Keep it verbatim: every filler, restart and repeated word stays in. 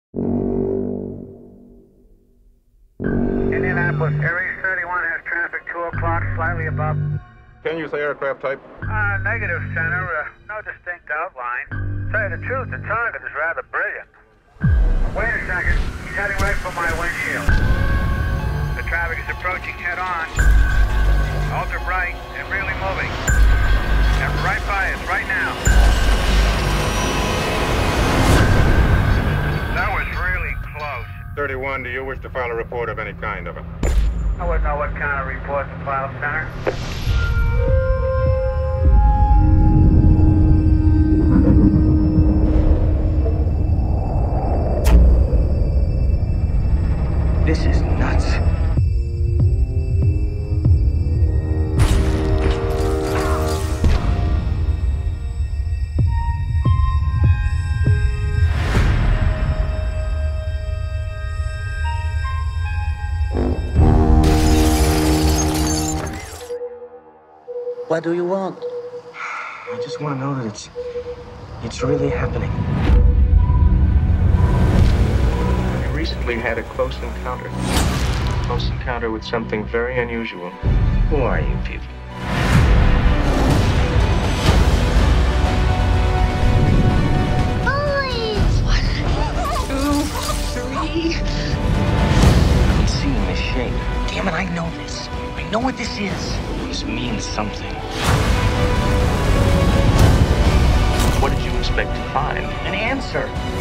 Indianapolis, Area thirty-one has traffic two o'clock, slightly above. Can you say aircraft type? Uh, negative, Center. Uh, no distinct outline. Tell you the truth, the target is rather brilliant. Wait a second. He's heading right for my windshield. The traffic is approaching head-on. Ultra bright and really moving. And right by us, right now. That was really close. thirty-one, do you wish to file a report of any kind of it? I wouldn't know what kind of report to file, Center. This is nuts. What do you want? I just want to know that it's... it's really happening. We recently had a close encounter. Close encounter with something very unusual. Who are you people? I'm seeing this shape. Damn it, I know this. I know what this is. This means something. What did you expect to find? An answer.